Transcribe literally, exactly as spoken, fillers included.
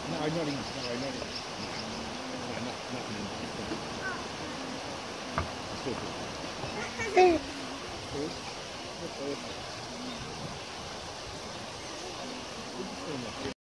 No, not in. No, not in. No, not, nothing in. Still good. Good. Good. Good.